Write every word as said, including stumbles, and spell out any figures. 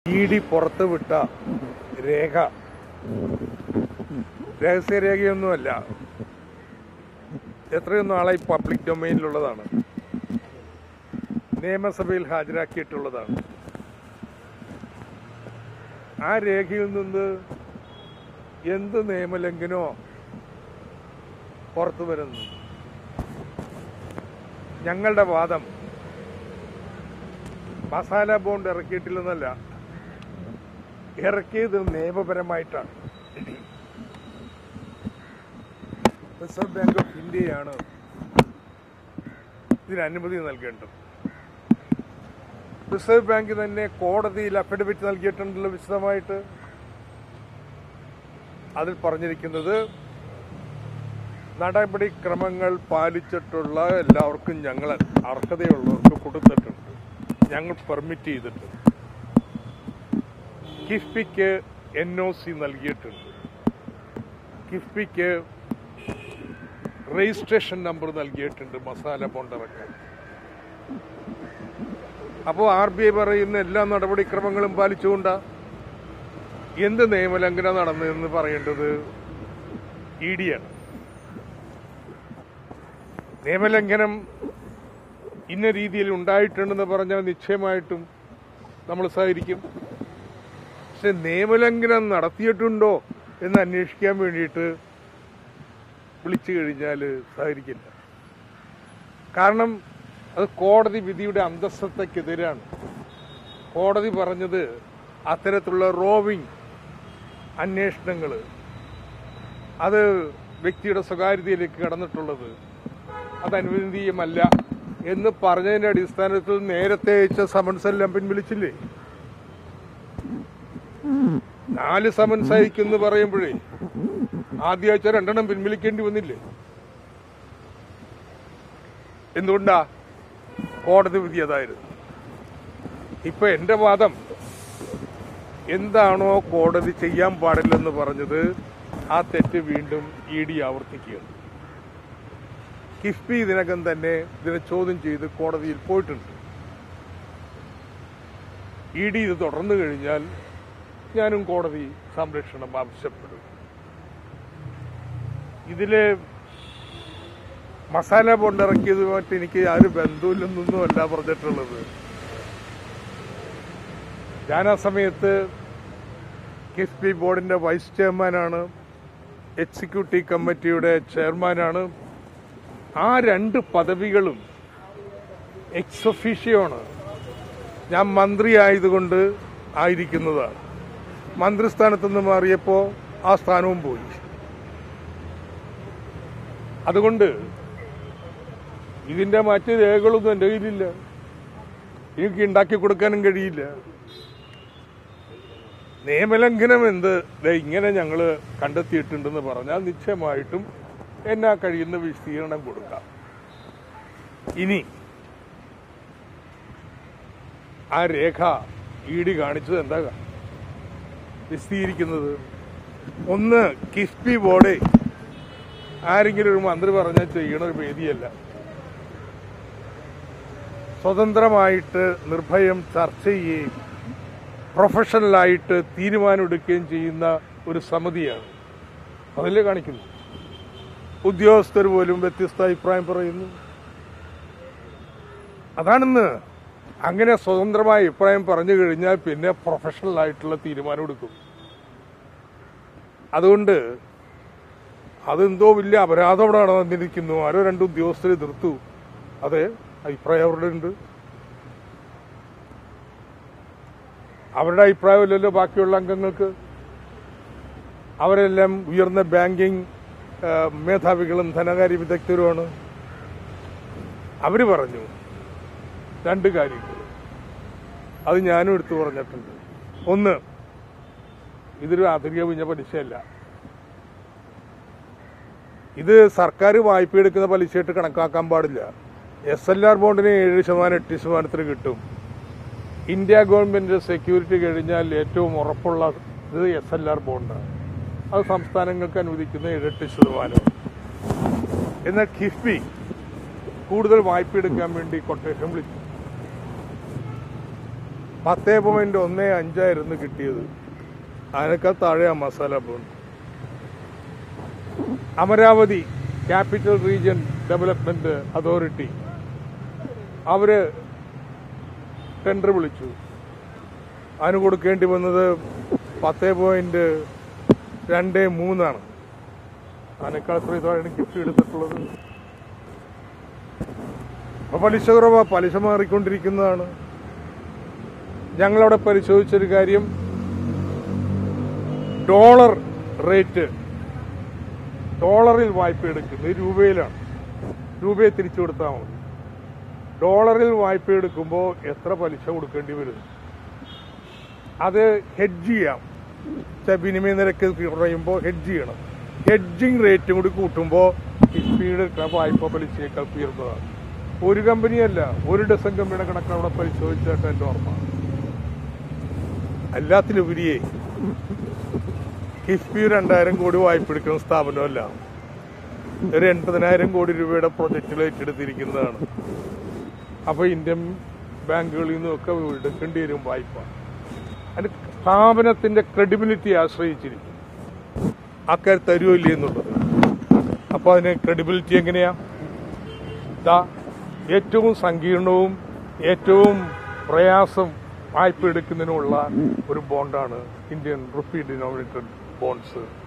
E D പുറത്തുവിട്ട രേഖ രഹസ്യരേഖയൊന്നുമല്ല, എത്രയോ നാളായി പബ്ലിക് ഡൊമൈനിലുള്ളതാണ്, നിയമസഭയിൽ ഹാജരാക്കിയിട്ടുള്ളതാണ്. ആ രേഖയിൽ നിന്ന് എന്ത് നിയമലംഘനമോ പുറത്തു വരുന്നു? ഞങ്ങളുടെ വാദം മസാല ബോണ്ട് ഇറക്കിയിട്ടില്ലെന്നല്ല, ഇറക്കിയത് നിയമപരമായിട്ടാണ്. റിസർവ് ബാങ്ക് ഓഫ് ഇന്ത്യയാണ് ഇതിന് അനുമതി നൽകേണ്ടത്. റിസർവ് ബാങ്ക് തന്നെ കോടതിയിൽ അഫിഡവിറ്റ് നൽകിയിട്ടുണ്ടല്ലോ വിശദമായിട്ട്. അതിൽ പറഞ്ഞിരിക്കുന്നത് നടപടിക്രമങ്ങൾ പാലിച്ചിട്ടുള്ള എല്ലാവർക്കും ഞങ്ങൾ അർഹതയുള്ളവർക്ക് കൊടുത്തിട്ടുണ്ട്, ഞങ്ങൾ പെർമിറ്റ് ചെയ്തിട്ടുണ്ട്. കിഫ്ബിക്ക് എൻ ഒ സി നൽകിയിട്ടുണ്ട്, കിഫ്ബിക്ക് രജിസ്ട്രേഷൻ നമ്പർ നൽകിയിട്ടുണ്ട് മസാല ബോണ്ട് ഇറക്കാൻ. അപ്പോൾ ആർ ബി ഐ പറയുന്ന എല്ലാ നടപടിക്രമങ്ങളും പാലിച്ചുകൊണ്ടാ എന്ത് നിയമലംഘനം നടന്നതെന്ന് പറയേണ്ടത് ഇ ഡിയാണ്. നിയമലംഘനം ഇന്ന രീതിയിൽ ഉണ്ടായിട്ടുണ്ടെന്ന് പറഞ്ഞാൽ നിശ്ചയമായിട്ടും നമ്മൾ സഹകരിക്കും. പക്ഷെ നിയമലംഘനം നടത്തിയിട്ടുണ്ടോ എന്ന് അന്വേഷിക്കാൻ വേണ്ടിയിട്ട് വിളിച്ചു കഴിഞ്ഞാൽ സഹകരിക്കില്ല. കാരണം അത് കോടതി വിധിയുടെ അന്തസ്സത്തക്കെതിരാണ്. കോടതി പറഞ്ഞത് അത്തരത്തിലുള്ള റോവിങ് അന്വേഷണങ്ങൾ, അത് വ്യക്തിയുടെ സ്വകാര്യതയിലേക്ക് കടന്നിട്ടുള്ളത് അത് അനുവദനീയമല്ല എന്ന് പറഞ്ഞതിന്റെ അടിസ്ഥാനത്തിൽ നേരത്തെ അയച്ച സമൻസ് എല്ലാം പിൻവലിച്ചില്ലേ? നാല് സമൻസ് അയക്കുമെന്ന് പറയുമ്പോഴേ ആദ്യ ആഴ്ച രണ്ടെണ്ണം പിൻവലിക്കേണ്ടി വന്നില്ലേ? എന്തുകൊണ്ടാ? കോടതി വിധി അതായിരുന്നു. ഇപ്പൊ എന്റെ വാദം, എന്താണോ കോടതി ചെയ്യാൻ പാടില്ലെന്ന് പറഞ്ഞത് ആ തെറ്റ് വീണ്ടും ഇ ഡി ആവർത്തിക്കുകയാണ്. കിഫ്ബി ഇതിനകം തന്നെ ഇതിനെ ചോദ്യം ചെയ്ത് കോടതിയിൽ പോയിട്ടുണ്ട്. ഇ ഡി ഇത് തുടർന്നു കഴിഞ്ഞാൽ ഞാനും കോടതി സംരക്ഷണം ആവശ്യപ്പെടും. ഇതില് മസാല ബോണ്ട് ഇറക്കിയതുമായിട്ട് എനിക്ക് ആരും ബന്ധമില്ലെന്നൊന്നും അല്ല പറഞ്ഞിട്ടുള്ളത്. ഞാൻ ആ സമയത്ത് കിഫ്ബി ബോർഡിന്റെ വൈസ് ചെയർമാനാണ്, എക്സിക്യൂട്ടീവ് കമ്മിറ്റിയുടെ ചെയർമാനാണ്. ആ രണ്ട് പദവികളും എക്സ് ഒഫീഷ്യോ ആണ്. ഞാൻ മന്ത്രി ആയതുകൊണ്ട് ആയിരിക്കുന്നതാണ്. മന്ത്രിസ്ഥാനത്തുനിന്ന് മാറിയപ്പോൾ ആ സ്ഥാനവും പോയി. അതുകൊണ്ട് ഇതിന്റെ മറ്റ് രേഖകളൊന്നും എൻ്റെ കയ്യിലില്ല, എനിക്ക് ഉണ്ടാക്കി കൊടുക്കാനും കഴിയില്ല. നിയമലംഘനം എന്ത് ഇങ്ങനെ ഞങ്ങൾ കണ്ടെത്തിയിട്ടുണ്ടെന്ന് പറഞ്ഞാൽ നിശ്ചയമായിട്ടും എന്നാ കഴിയുന്ന വിശദീകരണം കൊടുക്കാം. ഇനി ആ രേഖ ഇ ഡി കാണിച്ചത് എന്താ വിശദീകരിക്കുന്നത്? ഒന്ന്, കിഫ്ബി ബോർഡ് ആരെങ്കിലും ഒരു മന്ത്രി പറഞ്ഞാൽ ചെയ്യണ ഒരു വേദിയല്ല. സ്വതന്ത്രമായിട്ട് നിർഭയം ചർച്ച ചെയ്യുകയും പ്രൊഫഷണലായിട്ട് തീരുമാനമെടുക്കുകയും ചെയ്യുന്ന ഒരു സമിതിയാണ്. അതല്ലേ കാണിക്കുന്നു. ഉദ്യോഗസ്ഥർ പോലും വ്യത്യസ്ത അഭിപ്രായം പറയുന്നു. അതാണെന്ന്. അങ്ങനെ സ്വതന്ത്രമായ അഭിപ്രായം പറഞ്ഞു കഴിഞ്ഞാൽ പിന്നെ പ്രൊഫഷണലായിട്ടുള്ള തീരുമാനം എടുക്കും. അതുകൊണ്ട് അതെന്തോ വലിയ അപരാധം അവിടെ നടന്നിരിക്കുന്നു, ആരോ രണ്ട് ഉദ്യോഗസ്ഥരെ എതിർത്തു. അതെ, അഭിപ്രായം അവരുടെ ഉണ്ട്. അവരുടെ അഭിപ്രായമില്ലല്ലോ ബാക്കിയുള്ള അംഗങ്ങൾക്ക്. അവരെല്ലാം ഉയർന്ന ബാങ്കിങ് മേധാവികളും ധനകാര്യ വിദഗ്ധരുമാണ്. അവര് പറഞ്ഞു രണ്ട് കാര്യങ്ങൾ, അത് ഞാനും എടുത്തു പറഞ്ഞിട്ടുണ്ട്. ഒന്ന്, ഇതൊരു അധിക വിഞ്ഞ പലിശയല്ല. ഇത് സർക്കാർ വായ്പ എടുക്കുന്ന പലിശയായിട്ട് കണക്കാക്കാൻ പാടില്ല. എസ് എൽ ആർ ബോണ്ടിന് ഏഴ് ശതമാനം എട്ട് ശതമാനത്തിന് കിട്ടും. ഇന്ത്യ ഗവൺമെന്റ് സെക്യൂരിറ്റി കഴിഞ്ഞാൽ ഏറ്റവും ഉറപ്പുള്ള ഇത് എസ് എൽ ആർ ബോണ്ടാണ്. അത് സംസ്ഥാനങ്ങൾക്ക് അനുവദിക്കുന്ന ഏഴെട്ട് ശതമാനം. എന്നാൽ കിഫ്ബി കൂടുതൽ വായ്പ എടുക്കാൻ വേണ്ടി കൊട്ടേഷൻ വിളിച്ചു. പത്തേ പോയിന്റ് ഒന്ന് അഞ്ചായിരുന്നു കിട്ടിയത്. അതിനേക്കാൾ താഴെയാ masala bond. Amaravati capital region development authority അവര് ടെൻഡർ വിളിച്ചു. അതിന് കൊടുക്കേണ്ടി വന്നത് പത്തേ പോയിന്റ് രണ്ട് മൂന്നാണ്. അതിനേക്കാൾ എത്രയും താഴെയാണ് ഗിഫ്റ്റ് എടുത്തിട്ടുള്ളത്. അപ്പൊ പലിശ കുറവാ, പലിശ മാറിക്കൊണ്ടിരിക്കുന്നതാണ്. ഞങ്ങളവിടെ പരിശോധിച്ചൊരു കാര്യം, ഡോളർ റേറ്റ്, ഡോളറിൽ വായ്പ എടുക്കുന്നത് രൂപയിലാണ്. രൂപയെ തിരിച്ചു കൊടുത്താൽ മതി. ഡോളറിൽ വായ്പ എടുക്കുമ്പോൾ എത്ര പലിശ കൊടുക്കേണ്ടി വരുന്നു? അത് ഹെഡ്ജ് ചെയ്യാം. വിനിമയ നിരക്ക് കുറയുമ്പോൾ ഹെഡ്ജ് ചെയ്യണം. ഹെഡ്ജിങ് റേറ്റും കൂടി കൂട്ടുമ്പോൾ കിഫ്ബിയുടെ വായ്പ പലിശയേക്കാൾ ഉയർന്നതാണ്. ഒരു കമ്പനിയല്ല, ഒരു ഡസൻ കമ്പനിയുടെ കണക്ക് അവിടെ പരിശോധിച്ചിട്ട് എൻ്റെ ഓർമ്മ. എല്ലാത്തിലുപരിയേ കിഫ്ബി രണ്ടായിരം കോടി വായ്പ എടുക്കുന്ന സ്ഥാപനമല്ല, ഒരു എൺപതിനായിരം കോടി രൂപയുടെ പ്രൊജക്റ്റുകൾ ഏറ്റെടുത്തിരിക്കുന്നതാണ്. അപ്പൊ ഇന്ത്യൻ ബാങ്കുകളിൽ നിന്നൊക്കെ എടുക്കേണ്ടി വരും വായ്പ. അതിന് സ്ഥാപനത്തിന്റെ ക്രെഡിബിലിറ്റി ആശ്രയിച്ചിരിക്കും അക്കാര്യം തരുമോ ഇല്ലേ എന്നുള്ളത്. അപ്പൊ അതിന് ക്രെഡിബിലിറ്റി എങ്ങനെയാ? ഏറ്റവും സങ്കീർണവും ഏറ്റവും പ്രയാസം വായ്പ എടുക്കുന്നതിനുള്ള ഒരു ബോണ്ടാണ് ഇന്ത്യൻ റുപ്പി ഡിനോമിനേറ്റഡ് ബോണ്ട്സ്.